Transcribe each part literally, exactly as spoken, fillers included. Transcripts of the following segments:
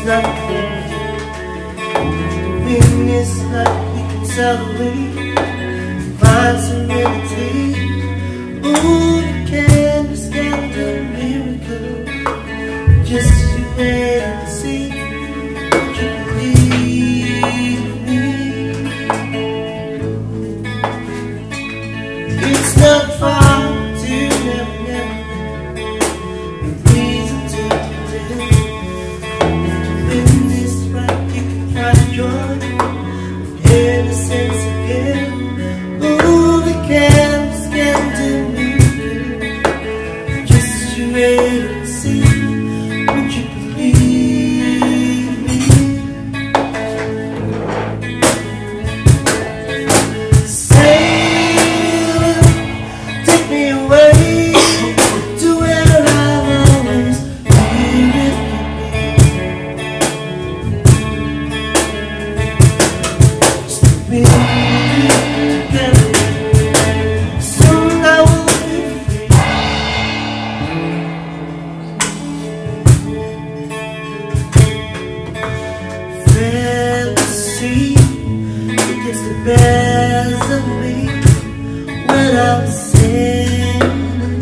not for me. Living is like we can celebrate, find serenity. Ooh, the canvas got the miracle. Just you wait and see. Would you believe me? It's not far to never, never the reason to live. When this right, you can find joy, innocence again. Ooh, the canvas can do me. Just you wait and see. Would you believe me? Sail, take me away to where I've always been with you. Just me together. Soon I will be free. Fantasy, it gets the best of me when I'm sailing.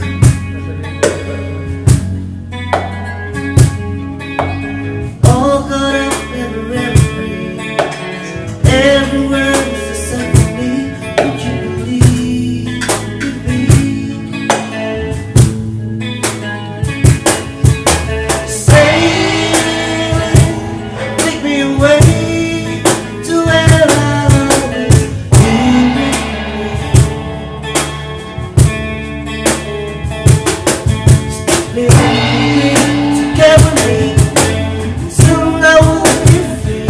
All caught up in a reverie. Every word is a symphony. Would you believe me? Sailing, take me away to where I've always been with you. Living together with me, soon I will be free.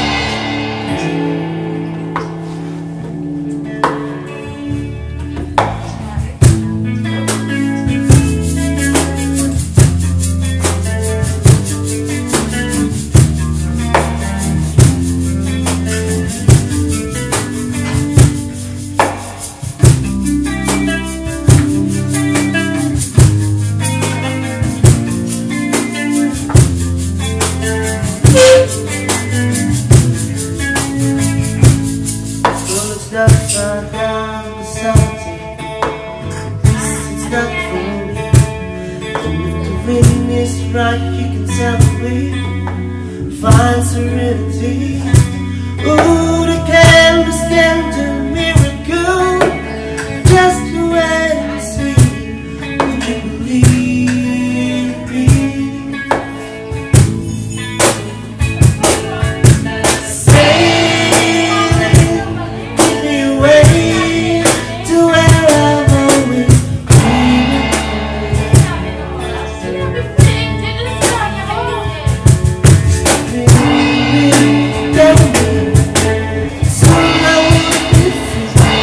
Well, it's not far down beside you. This is not for me. And if the wind is right, you can celebrate, find serenity. Ooh, the canvas can do miracle. Just you wait and see. Would you believe me? Sailing, take me away to where I've always been. Soon I will be free.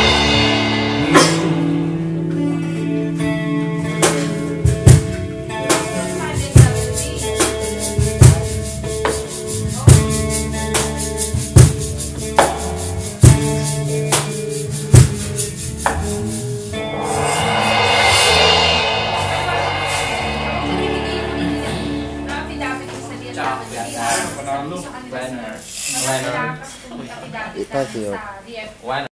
Ito siyo.